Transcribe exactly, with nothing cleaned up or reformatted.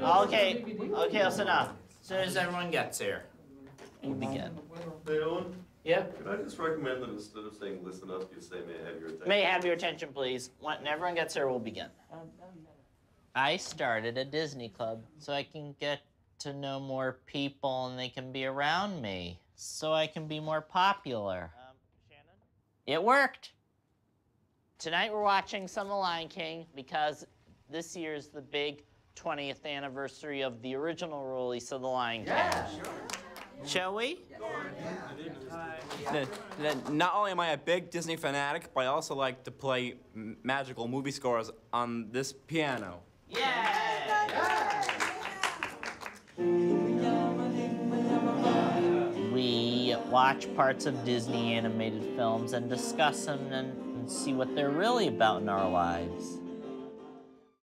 Okay, okay, listen up. As soon as everyone gets here, we'll begin. Hey, Owen? Yeah? Could I just recommend that instead of saying listen up, you say may I have your attention? May I have your attention, please. When everyone gets here, we'll begin. I started a Disney club so I can get to know more people and they can be around me, so I can be more popular. Um, Shannon? It worked. Tonight we're watching some of The Lion King because this year's the big twentieth anniversary of the original release of The Lion King. Yeah, sure. Shall we? The, the, not only am I a big Disney fanatic, but I also like to play m magical movie scores on this piano. Yeah! We watch parts of Disney animated films and discuss them and, and see what they're really about in our lives.